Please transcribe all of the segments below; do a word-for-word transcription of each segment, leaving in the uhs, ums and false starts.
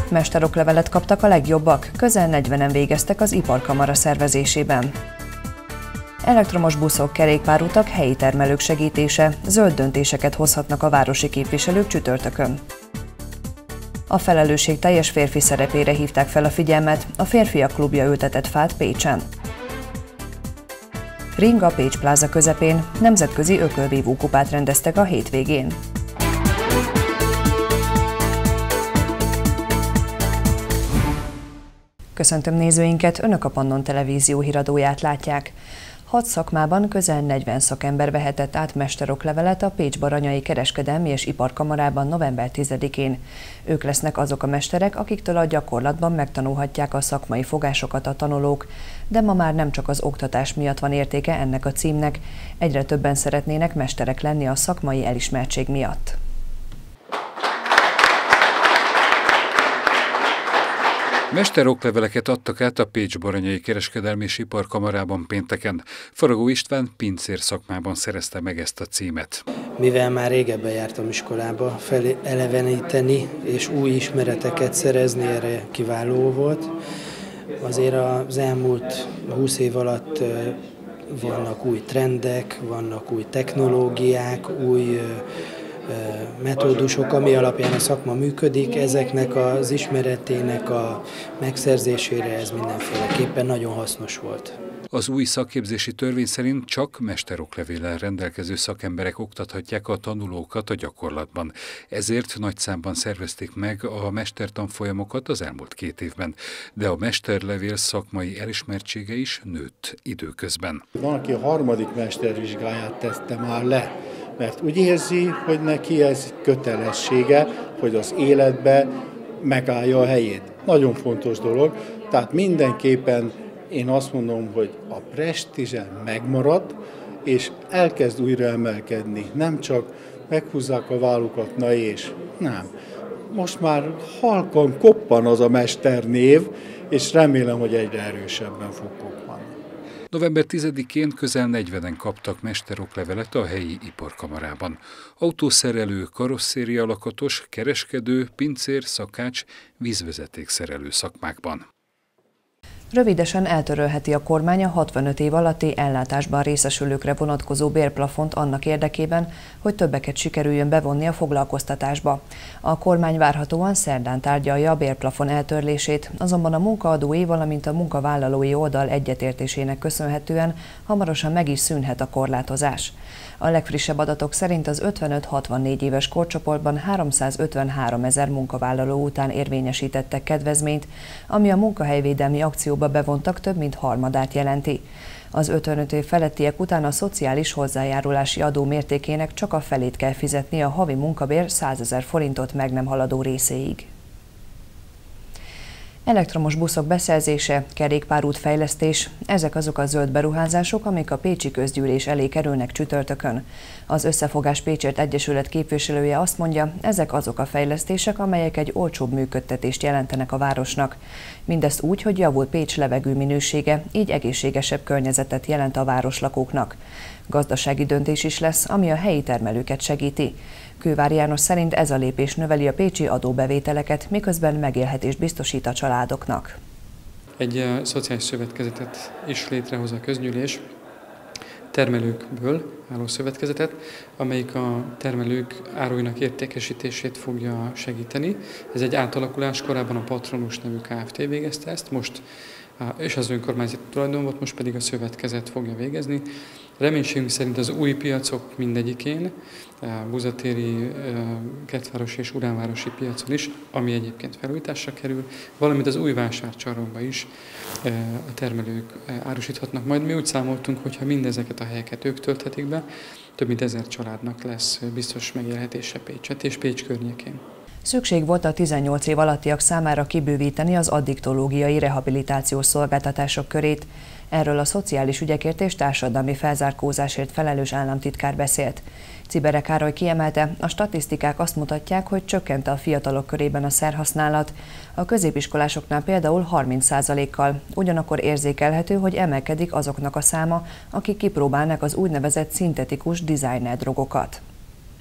Mesteroklevelet kaptak a legjobbak, közel negyvenen végeztek az iparkamara szervezésében. Elektromos buszok, kerékpárutak, helyi termelők segítése, zöld döntéseket hozhatnak a városi képviselők csütörtökön. A felelősség teljes férfi szerepére hívták fel a figyelmet, a Férfiak Klubja ültetett fát Pécsen. Ring a Pécs pláza közepén, nemzetközi ökölvívó kupát rendeztek a hétvégén. Köszöntöm nézőinket, Önök a Pannon Televízió híradóját látják. Hat szakmában közel negyven szakember vehetett át mesteroklevelet a Pécs-Baranyai Kereskedelmi és Iparkamarában november tizedikén. Ők lesznek azok a mesterek, akiktől a gyakorlatban megtanulhatják a szakmai fogásokat a tanulók, de ma már nem csak az oktatás miatt van értéke ennek a címnek, egyre többen szeretnének mesterek lenni a szakmai elismertség miatt. Mesterokleveleket adtak át a Pécs-Baranyai Kereskedelmi és Iparkamarában pénteken. Faragó István pincér szakmában szerezte meg ezt a címet. Mivel már régebben jártam iskolába, feleleveníteni és új ismereteket szerezni erre kiváló volt. Azért az elmúlt húsz év alatt vannak új trendek, vannak új technológiák, új metódusok, ami alapján a szakma működik, ezeknek az ismeretének a megszerzésére ez mindenféleképpen nagyon hasznos volt. Az új szakképzési törvény szerint csak mesteroklevéllel rendelkező szakemberek oktathatják a tanulókat a gyakorlatban. Ezért nagy számban szervezték meg a mestertanfolyamokat az elmúlt két évben, de a mesterlevél szakmai elismertsége is nőtt időközben. Van, aki a harmadik mestervizsgáját tette már le, mert úgy érzi, hogy neki ez kötelessége, hogy az életbe megállja a helyét. Nagyon fontos dolog, tehát mindenképpen én azt mondom, hogy a presztízse megmarad, és elkezd újra emelkedni. Nem csak meghúzzák a vállukat, na és nem. Most már halkan koppan az a mesternév, és remélem, hogy egyre erősebben fog koppanni. november tizedikén közel negyvenen kaptak mesteroklevelet a helyi iparkamarában. Autószerelő, karosszéria lakatos, kereskedő, pincér, szakács, vízvezetékszerelő szakmákban. Rövidesen eltörölheti a kormány a hatvanöt év alatti ellátásban részesülőkre vonatkozó bérplafont annak érdekében, hogy többeket sikerüljön bevonni a foglalkoztatásba. A kormány várhatóan szerdán tárgyalja a bérplafon eltörlését, azonban a munkaadói, valamint a munkavállalói oldal egyetértésének köszönhetően hamarosan meg is szűnhet a korlátozás. A legfrissebb adatok szerint az ötvenöt-hatvannégy éves korcsoportban háromszázötvenhárom ezer munkavállaló után érvényesítettek kedvezményt, ami a munkahelyvédelmi akcióba bevontak több mint harmadát jelenti. Az ötvenöt év felettiek után a szociális hozzájárulási adó mértékének csak a felét kell fizetni a havi munkabér százezer forintot meg nem haladó részéig. Elektromos buszok beszerzése, kerékpárút fejlesztés, ezek azok a zöld beruházások, amik a pécsi közgyűlés elé kerülnek csütörtökön. Az Összefogás Pécsért Egyesület képviselője azt mondja, ezek azok a fejlesztések, amelyek egy olcsóbb működtetést jelentenek a városnak. Mindezt úgy, hogy javul Pécs levegő minősége, így egészségesebb környezetet jelent a városlakóknak. Gazdasági döntés is lesz, ami a helyi termelőket segíti. Kővár János szerint ez a lépés növeli a pécsi adóbevételeket, miközben megélhetést biztosít a családoknak. Egy uh, szociális szövetkezetet is létrehoz a közgyűlés, termelőkből álló szövetkezetet, amelyik a termelők áruinak értékesítését fogja segíteni. Ez egy átalakulás, korábban a Patronus nevű Kft. Végezte ezt, most és az önkormányzati tulajdon volt, most pedig a szövetkezet fogja végezni. Reménységünk szerint az új piacok mindegyikén, buzatéri, kertvárosi és uránvárosi piacon is, ami egyébként felújításra kerül, valamint az új vásárcsarnokba is a termelők árusíthatnak. Majd mi úgy számoltunk, hogyha mindezeket a helyeket ők tölthetik be, több mint ezer családnak lesz biztos megélhetése Pécset és Pécs környékén. Szükség volt a tizennyolc év alattiak számára kibővíteni az addiktológiai rehabilitációs szolgáltatások körét. Erről a szociális ügyekért és társadalmi felzárkózásért felelős államtitkár beszélt. Cibere Károly kiemelte, a statisztikák azt mutatják, hogy csökkent a fiatalok körében a szerhasználat, a középiskolásoknál például harminc százalékkal, ugyanakkor érzékelhető, hogy emelkedik azoknak a száma, akik kipróbálnak az úgynevezett szintetikus designer drogokat.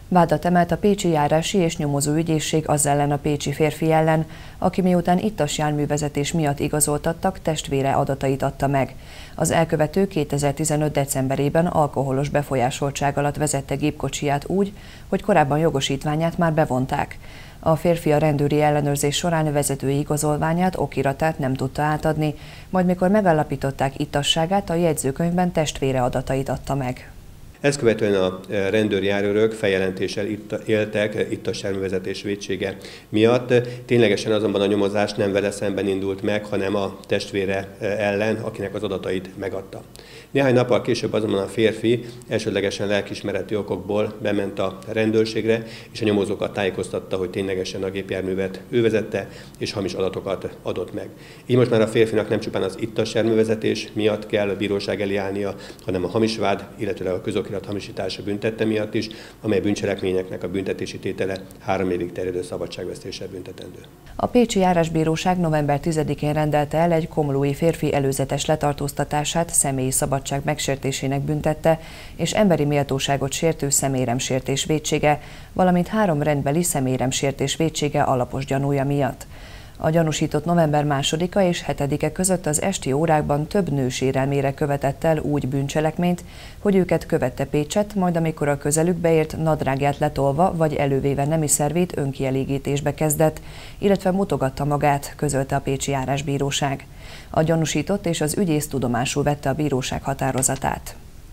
Vádat emelt a pécsi járási és nyomozó ügyészség az ellen a pécsi férfi ellen, aki miután ittas járművezetés miatt igazoltattak, testvére adatait adta meg. Az elkövető kétezer-tizenöt decemberében alkoholos befolyásoltság alatt vezette gépkocsiját úgy, hogy korábban jogosítványát már bevonták. A férfi a rendőri ellenőrzés során vezetői igazolványát, okiratát nem tudta átadni, majd mikor megállapították ittasságát, a jegyzőkönyvben testvére adatait adta meg. Ezt követően a rendőri járőrök feljelentéssel éltek ittas járművezetés vétsége miatt. Ténylegesen azonban a nyomozás nem vele szemben indult meg, hanem a testvére ellen, akinek az adatait megadta. Néhány nappal később azonban a férfi elsődlegesen lelkiismereti okokból bement a rendőrségre, és a nyomozókat tájékoztatta, hogy ténylegesen a gépjárművet ő vezette, és hamis adatokat adott meg. Így most már a férfinak nem csupán az ittas járművezetés miatt kell a bíróság elé állnia, hanem a hamis vád, illetve a közokirat hamisítása büntette miatt is, amely bűncselekményeknek a büntetési tétele három évig terjedő szabadságvesztéssel büntetendő. A pécsi járásbíróság november tizedikén rendelte el egy komlói férfi előzetes letartóztatását személyi szabadság megsértésének büntette és emberi méltóságot sértő személyremsértés vétsége, valamint három rendbeli személyremsértés vétsége alapos gyanúja miatt. A gyanúsított november másodika és hetedike között az esti órákban több nő sérelmére követett el úgy bűncselekményt, hogy őket követte Pécset, majd amikor a közelük beért, nadrágját letolva vagy elővéve nemi szervét önkielégítésbe kezdett, illetve mutogatta magát, közölte a pécsi járásbíróság. A gyanúsított és az ügyész tudomásul vette a bíróság határozatát.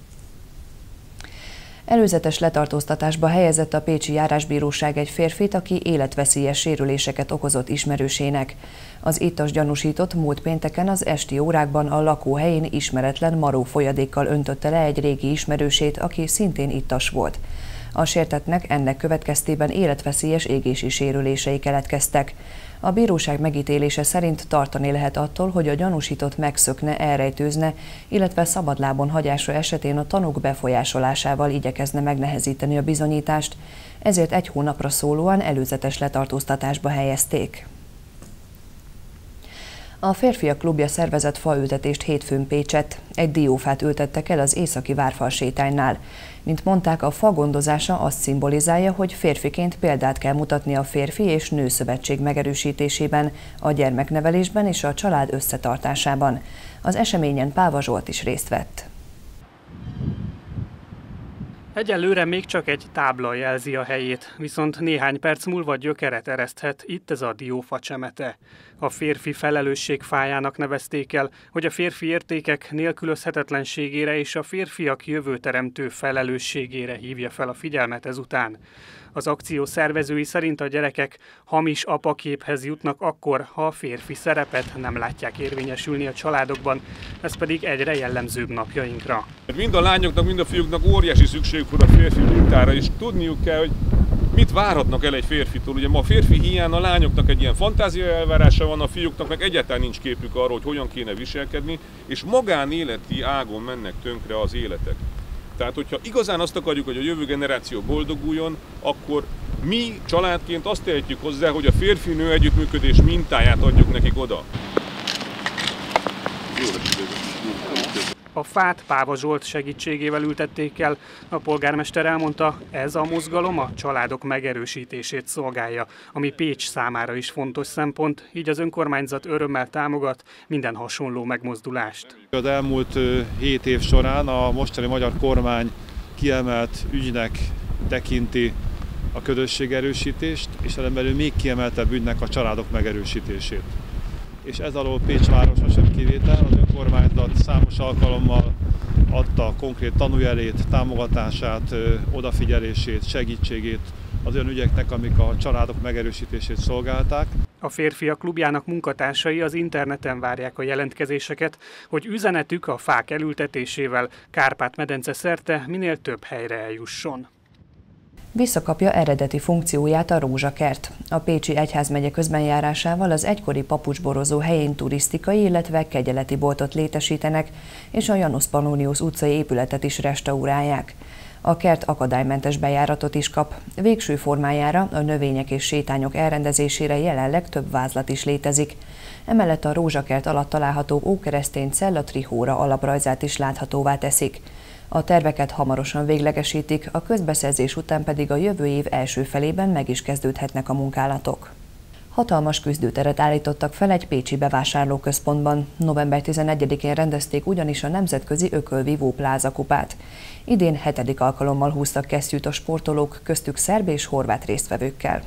Előzetes letartóztatásba helyezett a pécsi járásbíróság egy férfit, aki életveszélyes sérüléseket okozott ismerősének. Az ittas gyanúsított múlt pénteken az esti órákban a lakóhelyén ismeretlen maró folyadékkal öntötte le egy régi ismerősét, aki szintén ittas volt. A sértettnek ennek következtében életveszélyes égési sérülései keletkeztek. A bíróság megítélése szerint tartani lehet attól, hogy a gyanúsított megszökne, elrejtőzne, illetve szabadlábon hagyása esetén a tanúk befolyásolásával igyekezne megnehezíteni a bizonyítást, ezért egy hónapra szólóan előzetes letartóztatásba helyezték. A Férfiak Klubja szervezett faültetést hétfőn Pécsett. Egy diófát ültettek el az északi várfal sétánynál. Mint mondták, a fa gondozása azt szimbolizálja, hogy férfiként példát kell mutatni a férfi és nő szövetség megerősítésében, a gyermeknevelésben és a család összetartásában. Az eseményen Páva Zsolt is részt vett. Egyelőre még csak egy tábla jelzi a helyét, viszont néhány perc múlva gyökeret ereszthet itt ez a diófa csemete. A férfi felelősség fájának nevezték el, hogy a férfi értékek nélkülözhetetlenségére és a férfiak jövőteremtő felelősségére hívja fel a figyelmet ezután. Az akció szervezői szerint a gyerekek hamis apaképhez jutnak akkor, ha a férfi szerepet nem látják érvényesülni a családokban, ez pedig egyre jellemzőbb napjainkra. Mind a lányoknak, mind a fiúknak óriási szükség van a férfi mintára, és tudniuk kell, hogy mit várhatnak el egy férfitől. Ugye ma a férfi hiány, a lányoknak egy ilyen fantázia elvárása van, a fiúknak meg egyáltalán nincs képük arról, hogy hogyan kéne viselkedni, és magánéleti ágon mennek tönkre az életek. Tehát, hogyha igazán azt akarjuk, hogy a jövő generáció boldoguljon, akkor mi családként azt tehetjük hozzá, hogy a férfi-nő együttműködés mintáját adjuk nekik oda. A fát Páva Zsolt segítségével ültették el. A polgármester elmondta, ez a mozgalom a családok megerősítését szolgálja, ami Pécs számára is fontos szempont, így az önkormányzat örömmel támogat minden hasonló megmozdulást. Az elmúlt hét év során a mostani magyar kormány kiemelt ügynek tekinti a közösségerősítést, és ezen belül még kiemeltebb ügynek a családok megerősítését. És ez alól Pécs városa sem kivétel, az önkormányzat számos alkalommal adta konkrét tanújelét, támogatását, odafigyelését, segítségét az olyan ügyeknek, amik a családok megerősítését szolgálták. A Férfiak Klubjának munkatársai az interneten várják a jelentkezéseket, hogy üzenetük a fák elültetésével Kárpát-medence szerte minél több helyre eljusson. Visszakapja eredeti funkcióját a Rózsakert. A Pécsi Egyházmegye közbenjárásával az egykori papucsborozó helyén turisztikai, illetve kegyeleti boltot létesítenek, és a Janus Pannonius utcai épületet is restaurálják. A kert akadálymentes bejáratot is kap. Végső formájára, a növények és sétányok elrendezésére jelenleg több vázlat is létezik. Emellett a Rózsakert alatt található ókeresztény cella trihóra alaprajzát is láthatóvá teszik. A terveket hamarosan véglegesítik, a közbeszerzés után pedig a jövő év első felében meg is kezdődhetnek a munkálatok. Hatalmas küzdőteret állítottak fel egy pécsi bevásárlóközpontban. november tizenegyedikén rendezték ugyanis a nemzetközi ökölvívó pláza kupát. Idén hetedik alkalommal húztak kesztyűt a sportolók, köztük szerb és horvát résztvevőkkel.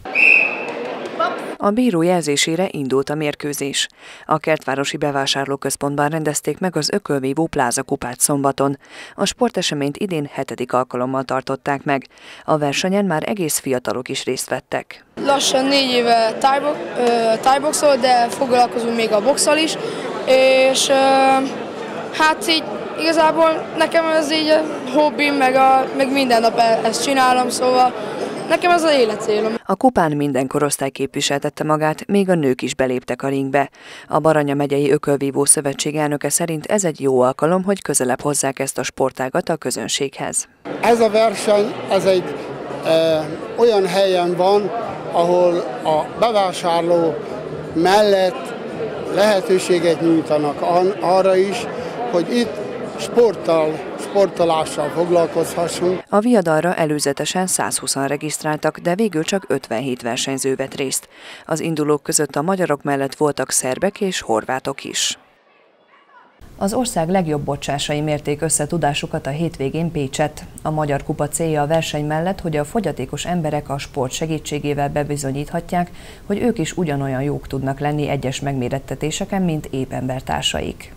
A bíró jelzésére indult a mérkőzés. A kertvárosi bevásárlóközpontban rendezték meg az ökölvívó pláza kupát szombaton. A sporteseményt idén hetedik alkalommal tartották meg. A versenyen már egész fiatalok is részt vettek. Lassan négy éve tájboxol, de foglalkozunk még a boxal is, és hát így igazából nekem ez így a hobbim, meg, a, meg minden nap ezt csinálom, szóval nekem ez az életcélom. A kupán minden korosztály képviseltette magát, még a nők is beléptek a ringbe. A Baranya megyei ökölvívó szövetség elnöke szerint ez egy jó alkalom, hogy közelebb hozzák ezt a sportágat a közönséghez. Ez a verseny, ez egy e, olyan helyen van, ahol a bevásárló mellett lehetőséget nyújtanak arra is, hogy itt sporttal, sportolással foglalkozhassunk. A viadalra előzetesen százhúszan regisztráltak, de végül csak ötvenhét versenyző vett részt. Az indulók között a magyarok mellett voltak szerbek és horvátok is. Az ország legjobb bocsásai mérték össze tudásukat a hétvégén Pécsett. A Magyar Kupa célja a verseny mellett, hogy a fogyatékos emberek a sport segítségével bebizonyíthatják, hogy ők is ugyanolyan jók tudnak lenni egyes megmérettetéseken, mint épp embertársaik.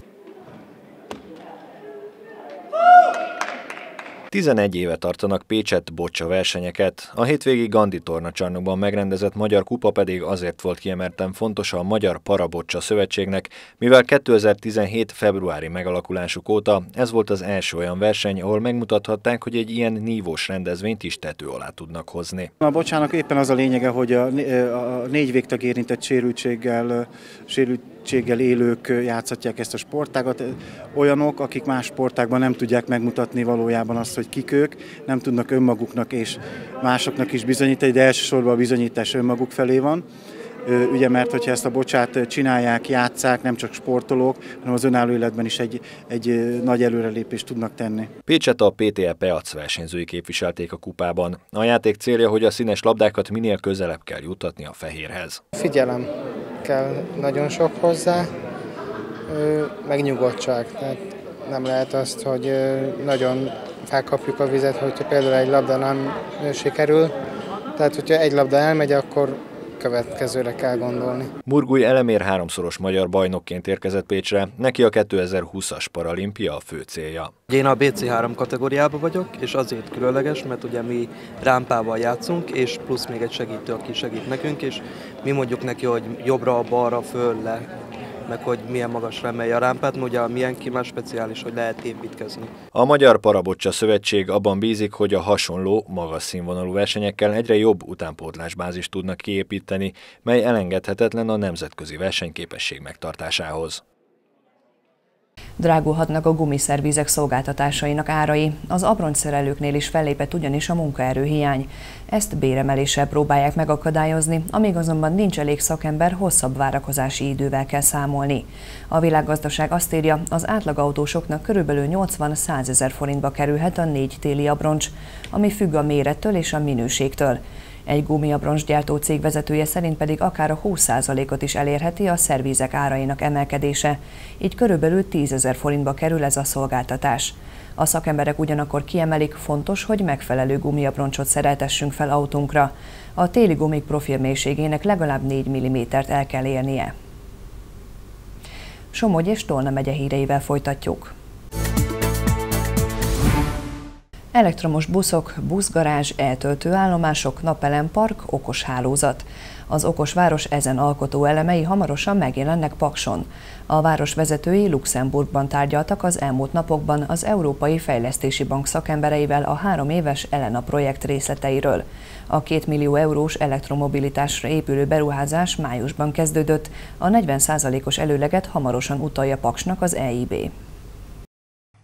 tizenegy éve tartanak Pécsett bocsa versenyeket, a hétvégi Gandhi tornacsarnokban megrendezett Magyar Kupa pedig azért volt kiemelten fontos a Magyar Parabocsa Szövetségnek, mivel kétezer-tizenhét februári megalakulásuk óta ez volt az első olyan verseny, ahol megmutathatták, hogy egy ilyen nívós rendezvényt is tető alá tudnak hozni. A bocsának éppen az a lényege, hogy a négy végtag érintett sérültséggel, sérültséggel élők játszhatják ezt a sportágat, olyanok, akik más sportákban nem tudják megmutatni valójában azt, hogy kik ők, nem tudnak önmaguknak és másoknak is bizonyítani, de elsősorban a bizonyítás önmaguk felé van. Ugye, mert hogyha ezt a bocsát csinálják, játsszák, nem csak sportolók, hanem az önálló életben is egy, egy nagy előrelépést tudnak tenni. Pécsett a pé té e Peac versenyzői képviselték a kupában. A játék célja, hogy a színes labdákat minél közelebb kell juttatni a fehérhez. Figyelem kell nagyon sok hozzá, megnyugodtság. Tehát nem lehet azt, hogy nagyon felkapjuk a vizet, hogyha például egy labda nem sikerül. Tehát, hogyha egy labda elmegy, akkor következőre kell gondolni. Murguly Elemér háromszoros magyar bajnokként érkezett Pécsre, neki a kétezer-húszas paralimpia a fő célja. Én a bé cé három kategóriában vagyok, és azért különleges, mert ugye mi rámpával játszunk, és plusz még egy segítő, aki segít nekünk, és mi mondjuk neki, hogy jobbra, balra, föl, le, meg hogy milyen magasra emelje a rámpát, mert ugye milyen ki már speciális, hogy lehet építkezni. A Magyar Parabocsa Szövetség abban bízik, hogy a hasonló, magas színvonalú versenyekkel egyre jobb utánpótlásbázist tudnak kiépíteni, mely elengedhetetlen a nemzetközi versenyképesség megtartásához. Drágulhatnak a gumiszervizek szolgáltatásainak árai. Az abroncsszerelőknél is fellépett ugyanis a munkaerőhiány. Ezt béremeléssel próbálják megakadályozni, amíg azonban nincs elég szakember, hosszabb várakozási idővel kell számolni. A Világgazdaság azt írja, az átlagautósoknak körülbelül nyolcvan-százezer forintba kerülhet a négy téli abroncs, ami függ a mérettől és a minőségtől. Egy gumiabroncsgyártó cég vezetője szerint pedig akár a húsz százalékot is elérheti a szervizek árainak emelkedése. Így körülbelül tízezer forintba kerül ez a szolgáltatás. A szakemberek ugyanakkor kiemelik, fontos, hogy megfelelő gumiabroncsot szereltessünk fel autónkra. A téli gumik profilmélységének legalább négy millimétert el kell érnie. Somogy és Tolna megye híreivel folytatjuk. Elektromos buszok, buszgarázs, eltöltőállomások, napelem-park, okos hálózat. Az okos város ezen alkotó elemei hamarosan megjelennek Pakson. A város vezetői Luxemburgban tárgyaltak az elmúlt napokban az Európai Fejlesztési Bank szakembereivel a három éves Elena projekt részleteiről. A két millió eurós elektromobilitásra épülő beruházás májusban kezdődött, a negyven százalékos előleget hamarosan utalja Paksnak az é i bé.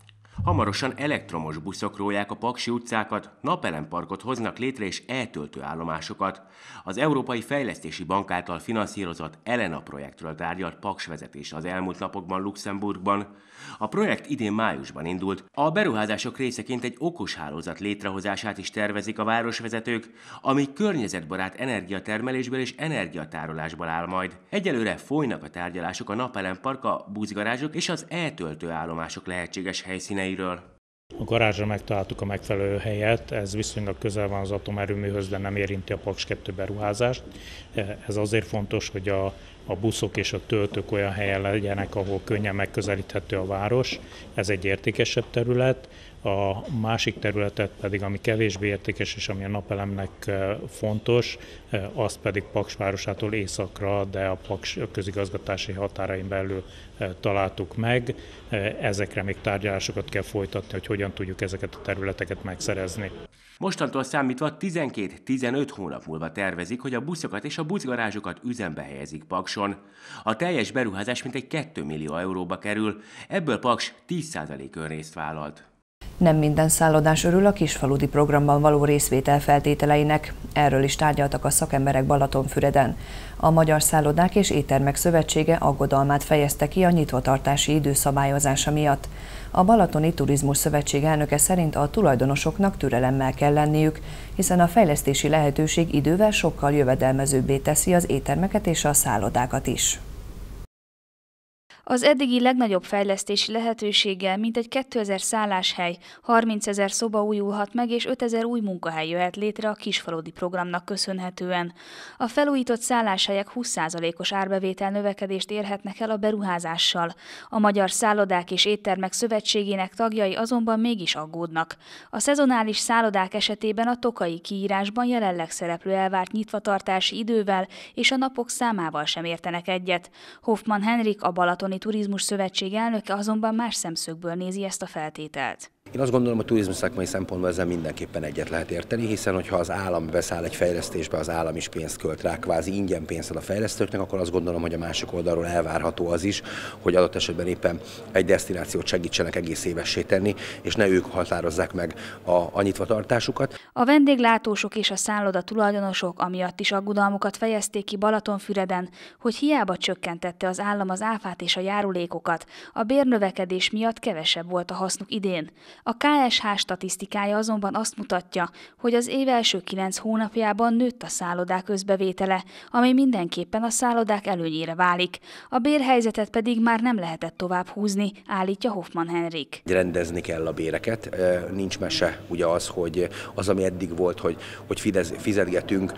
Hamarosan elektromos buszok rólják a paksi utcákat, napelemparkot hoznak létre és eltöltő állomásokat. Az Európai Fejlesztési Bank által finanszírozott Elena projektről tárgyalt Paks vezetése az elmúlt napokban Luxemburgban. A projekt idén májusban indult. A beruházások részeként egy okos hálózat létrehozását is tervezik a városvezetők, ami környezetbarát energiatermelésből és energiatárolásból áll majd. Egyelőre folynak a tárgyalások a napelempark, a buszgarázsok és az eltöltő állomások lehetséges helyszíneiről. A garázsra megtaláltuk a megfelelő helyet, ez viszonylag közel van az atomerőműhöz, de nem érinti a Paks kettő beruházást. Ez azért fontos, hogy a, a buszok és a töltők olyan helyen legyenek, ahol könnyen megközelíthető a város. Ez egy értékesebb terület. A másik területet pedig, ami kevésbé értékes és ami a napelemnek fontos, az pedig Paks városától északra, de a Paks közigazgatási határain belül találtuk meg. Ezekre még tárgyalásokat kell folytatni, hogy hogyan tudjuk ezeket a területeket megszerezni. Mostantól számítva tizenkét-tizenöt hónap múlva tervezik, hogy a buszokat és a buszgarázsokat üzembe helyezik Pakson. A teljes beruházás mintegy két millió euróba kerül, ebből Paks tíz százalék önrészt vállalt. Nem minden szállodás örül a kisfaludi programban való részvétel feltételeinek. Erről is tárgyaltak a szakemberek Balatonfüreden. A Magyar Szállodák és Éttermek Szövetsége aggodalmát fejezte ki a nyitvatartási idő szabályozása miatt. A Balatoni Turizmus Szövetség elnöke szerint a tulajdonosoknak türelemmel kell lenniük, hiszen a fejlesztési lehetőség idővel sokkal jövedelmezőbbé teszi az éttermeket és a szállodákat is. Az eddigi legnagyobb fejlesztési lehetőséggel mintegy kétezer szálláshely, harmincezer szoba újulhat meg és ötezer új munkahely jöhet létre a kisfaludi programnak köszönhetően. A felújított szálláshelyek húsz százalékos árbevétel növekedést érhetnek el a beruházással. A Magyar Szállodák és Éttermek Szövetségének tagjai azonban mégis aggódnak. A szezonális szállodák esetében a tokai kiírásban jelenleg szereplő elvárt nyitvatartási idővel és a napok számával sem értenek egyet. Hoffmann Henrik, a Balatoni Turizmus Szövetség elnöke azonban más szemszögből nézi ezt a feltételt. Én azt gondolom, hogy turizmus szakmai szempontból ezzel mindenképpen egyet lehet érteni, hiszen hogyha az állam beszáll egy fejlesztésbe, az állam is pénzt költ rá, kvázi ingyen pénzt ad a fejlesztőknek, akkor azt gondolom, hogy a másik oldalról elvárható az is, hogy adott esetben éppen egy desztinációt segítsenek egész évessé tenni, és ne ők határozzák meg a, a nyitvatartásukat. A vendéglátósok és a szálloda tulajdonosok amiatt is aggodalmukat fejezték ki Balatonfüreden, hogy hiába csökkentette az állam az áfát és a járulékokat, a bérnövekedés miatt kevesebb volt a hasznuk idén. A ká es há statisztikája azonban azt mutatja, hogy az év első kilenc hónapjában nőtt a szállodák összbevétele, ami mindenképpen a szállodák előnyére válik. A bérhelyzetet pedig már nem lehetett tovább húzni, állítja Hoffmann Henrik. Rendezni kell a béreket, nincs mese ugye az, hogy az, ami eddig volt, hogy, hogy fizetgetünk,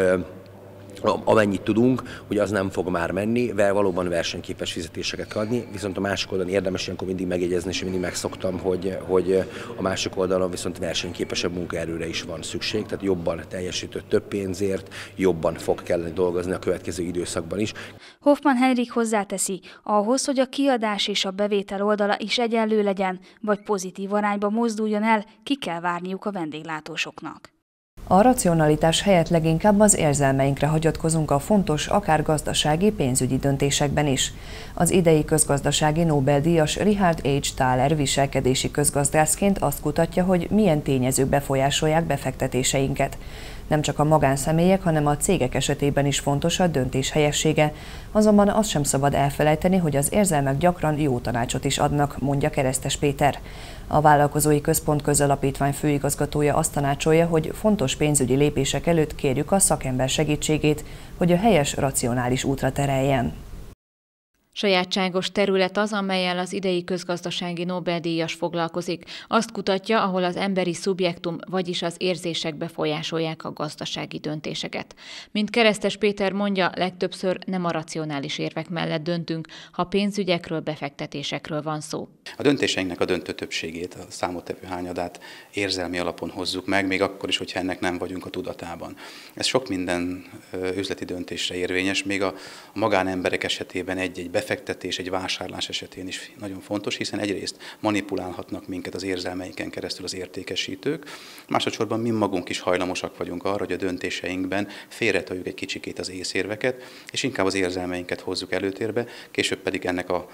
amennyit tudunk, hogy az nem fog már menni, vel valóban versenyképes fizetéseket adni, viszont a másik oldalon érdemes ilyenkor mindig megjegyezni, és mindig megszoktam, hogy, hogy a másik oldalon viszont versenyképesebb munkaerőre is van szükség, tehát jobban teljesítő több pénzért, jobban fog kelleni dolgozni a következő időszakban is. Hoffmann Henrik hozzáteszi, ahhoz, hogy a kiadás és a bevétel oldala is egyenlő legyen, vagy pozitív arányba mozduljon el, ki kell várniuk a vendéglátósoknak. A racionalitás helyett leginkább az érzelmeinkre hagyatkozunk a fontos, akár gazdasági, pénzügyi döntésekben is. Az idei közgazdasági Nobel-díjas Richard H. Thaler viselkedési közgazdászként azt kutatja, hogy milyen tényezők befolyásolják befektetéseinket. Nem csak a magánszemélyek, hanem a cégek esetében is fontos a döntés helyessége, azonban azt sem szabad elfelejteni, hogy az érzelmek gyakran jó tanácsot is adnak, mondja Keresztes Péter. A Vállalkozói Központ Közalapítvány főigazgatója azt tanácsolja, hogy fontos pénzügyi lépések előtt kérjük a szakember segítségét, hogy a helyes, racionális útra tereljen. Sajátságos terület az, amellyel az idei közgazdasági Nobel-díjas foglalkozik. Azt kutatja, ahol az emberi szubjektum, vagyis az érzések befolyásolják a gazdasági döntéseket. Mint Keresztes Péter mondja, legtöbbször nem a racionális érvek mellett döntünk, ha pénzügyekről, befektetésekről van szó. A döntéseinknek a döntő többségét, a számottevő hányadát érzelmi alapon hozzuk meg, még akkor is, hogyha ennek nem vagyunk a tudatában. Ez sok minden üzleti döntésre érvényes, még a magánemberek esetében egy-egy befektetés, egy vásárlás esetén is nagyon fontos, hiszen egyrészt manipulálhatnak minket az érzelmeinken keresztül az értékesítők, másodszorban mi magunk is hajlamosak vagyunk arra, hogy a döntéseinkben félretoljuk egy kicsikét az észérveket, és inkább az érzelmeinket hozzuk előtérbe, később pedig ennek a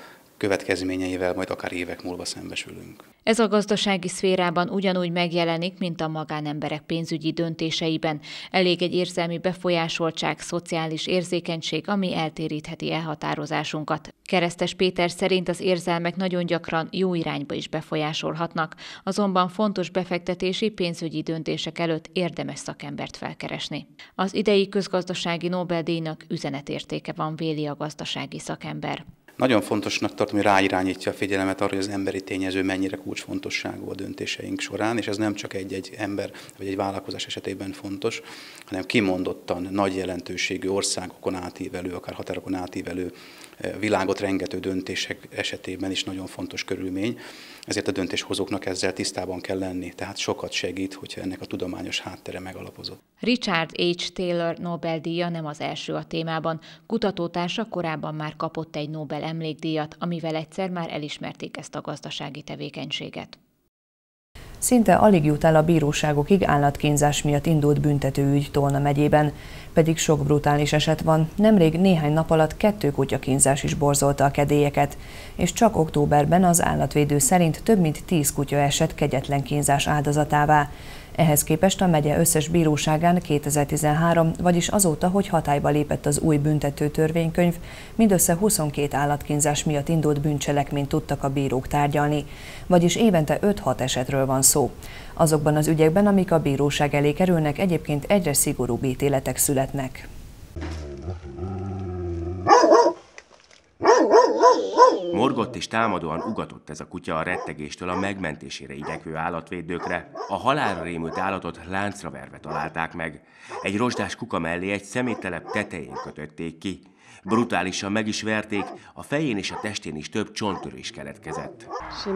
következményeivel majd akár évek múlva szembesülünk. Ez a gazdasági szférában ugyanúgy megjelenik, mint a magánemberek pénzügyi döntéseiben. Elég egy érzelmi befolyásoltság, szociális érzékenység, ami eltérítheti elhatározásunkat. Keresztes Péter szerint az érzelmek nagyon gyakran jó irányba is befolyásolhatnak, azonban fontos befektetési pénzügyi döntések előtt érdemes szakembert felkeresni. Az idei közgazdasági Nobel-díjnak üzenetértéke van, véli a gazdasági szakember. Nagyon fontosnak tartom, hogy ráirányítja a figyelmet arra, hogy az emberi tényező mennyire kulcsfontosságú a döntéseink során, és ez nem csak egy-egy ember vagy egy vállalkozás esetében fontos, hanem kimondottan nagy jelentőségű országokon átívelő, akár határokon átívelő, világot rengető döntések esetében is nagyon fontos körülmény, ezért a döntéshozóknak ezzel tisztában kell lenni, tehát sokat segít, hogyha ennek a tudományos háttere megalapozott. Richard H. Taylor Nobel-díja nem az első a témában. Kutatótársa korábban már kapott egy Nobel emlékdíjat, amivel egyszer már elismerték ezt a gazdasági tevékenységet. Szinte alig jut el a bíróságokig állatkínzás miatt indult büntetőügy Tolna megyében, pedig sok brutális eset van. Nemrég néhány nap alatt kettő kutyakínzás is borzolta a kedélyeket, és csak októberben az állatvédő szerint több mint tíz kutya esett kegyetlen kínzás áldozatává. Ehhez képest a megye összes bíróságán kétezer-tizenhárom, vagyis azóta, hogy hatályba lépett az új büntető törvénykönyv, mindössze huszonkét állatkínzás miatt indult bűncselekményt tudtak a bírók tárgyalni, vagyis évente öt-hat esetről van szó. Azokban az ügyekben, amik a bíróság elé kerülnek, egyébként egyre szigorúbb ítéletek születnek. Morgott és támadóan ugatott ez a kutya a rettegéstől a megmentésére igyekvő állatvédőkre. A halálra rémült állatot láncra verve találták meg. Egy rozsdás kuka mellé egy szeméttelep tetején kötötték ki. Brutálisan meg is verték, a fején és a testén is több csonttörés keletkezett.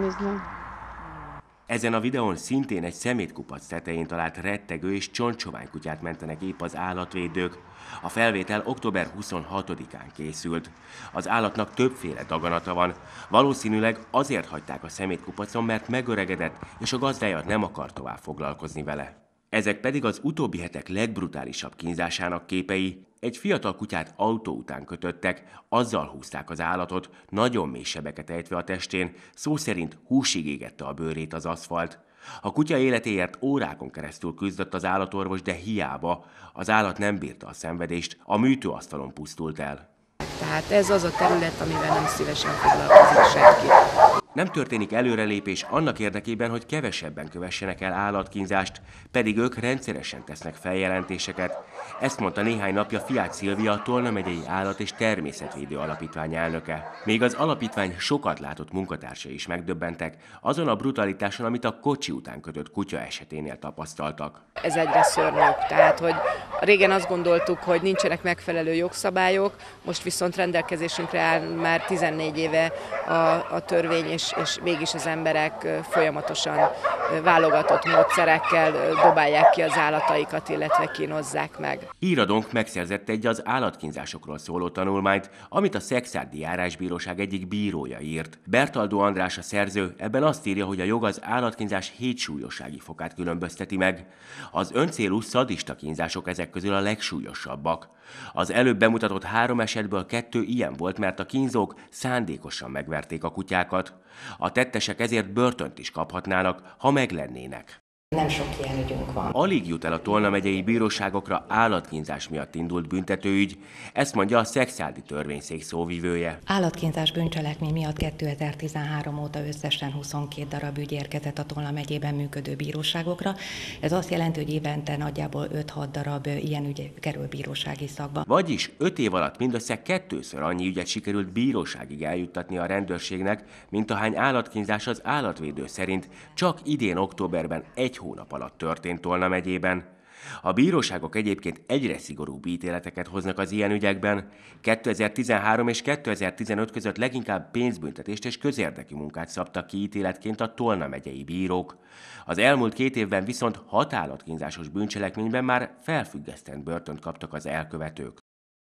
Ezen a videón szintén egy szemétkupac tetején talált rettegő és csontsovány kutyát mentenek épp az állatvédők. A felvétel október huszonhatodikán készült. Az állatnak többféle daganata van. Valószínűleg azért hagyták a szemétkupacon, mert megöregedett, és a gazdája nem akar tovább foglalkozni vele. Ezek pedig az utóbbi hetek legbrutálisabb kínzásának képei. Egy fiatal kutyát autó után kötöttek, azzal húzták az állatot, nagyon mély sebeket ejtve a testén, szó szerint húsig égette a bőrét az aszfalt. A kutya életéért órákon keresztül küzdött az állatorvos, de hiába, az állat nem bírta a szenvedést, a műtőasztalon pusztult el. Tehát ez az a terület, amivel nem szívesen foglalkozik senki. Nem történik előrelépés annak érdekében, hogy kevesebben kövessenek el állatkínzást, pedig ők rendszeresen tesznek feljelentéseket. Ezt mondta néhány napja Fiát Szilvia, a Tolna megyei Állat- és Természetvédő Alapítvány elnöke. Még az alapítvány sokat látott munkatársai is megdöbbentek azon a brutalitáson, amit a kocsi után kötött kutya eseténél tapasztaltak. Ez egyre szörnyűbb, tehát hogy régen azt gondoltuk, hogy nincsenek megfelelő jogszabályok, most viszont rendelkezésünkre áll már tizennégy éve a, a törvény, és és mégis az emberek folyamatosan válogatott módszerekkel dobálják ki az állataikat, illetve kínozzák meg. Híradónk megszerzett egy az állatkínzásokról szóló tanulmányt, amit a Szekszárdi Járásbíróság egyik bírója írt. Bertaldó András a szerző ebben azt írja, hogy a jog az állatkínzás hét súlyossági fokát különbözteti meg. Az öncélú szadista kínzások ezek közül a legsúlyosabbak. Az előbb bemutatott három esetből kettő ilyen volt, mert a kínzók szándékosan megverték a kutyákat. A tettesek ezért börtönt is kaphatnának, ha meglennének. Nem sok ilyen ügyünk van. Alig jut el a Tolna megyei bíróságokra állatkínzás miatt indult büntetőügy, ezt mondja a Szekszárdi törvényszék szóvivője. Állatkínzás bűncselekmény miatt kétezer-tizenhárom óta összesen huszonkét darab ügy érkezett a Tolna megyében működő bíróságokra. Ez azt jelenti, hogy évente nagyjából öt-hat darab ilyen ügy kerül bírósági szakba. Vagyis öt év alatt mindössze kettőször annyi ügyet sikerült bíróságig eljuttatni a rendőrségnek, mint ahány állatkínzás az állatvédő szerint csak idén októberben egy hónap alatt történt Tolna megyében. A bíróságok egyébként egyre szigorúbb ítéleteket hoznak az ilyen ügyekben. kétezer-tizenhárom és kétezer-tizenöt között leginkább pénzbüntetést és közérdekű munkát szabtak ki ítéletként a Tolna megyei bírók. Az elmúlt két évben viszont hat állatkínzásos bűncselekményben már felfüggesztett börtönt kaptak az elkövetők.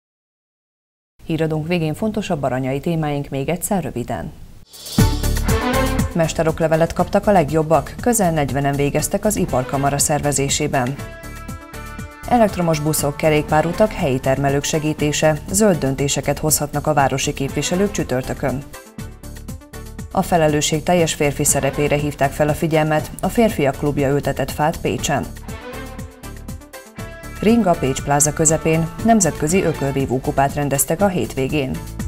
Híradónk végén fontosabb baranyai témáink még egyszer röviden. Mesteroklevelet kaptak a legjobbak, közel negyvenen végeztek az iparkamara szervezésében. Elektromos buszok, kerékpárutak, helyi termelők segítése, zöld döntéseket hozhatnak a városi képviselők csütörtökön. A felelősség teljes férfi szerepére hívták fel a figyelmet, a férfiak klubja ültetett fát Pécsen. Ring a Pécs pláza közepén, nemzetközi ökölvívó kupát rendeztek a hétvégén.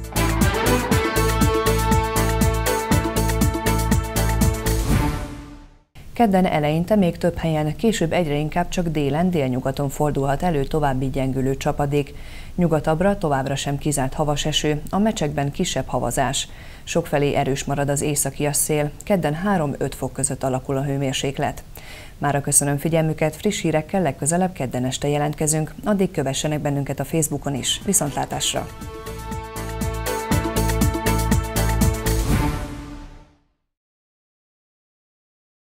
Kedden eleinte még több helyen, később egyre inkább csak délen, délnyugaton fordulhat elő további gyengülő csapadék. Nyugatabbra továbbra sem kizárt havas eső, a mecsekben kisebb havazás. Sokfelé erős marad az északias szél, kedden három-öt fok között alakul a hőmérséklet. Mára köszönöm figyelmüket, friss hírekkel legközelebb kedden este jelentkezünk, addig kövessenek bennünket a Facebookon is. Viszontlátásra!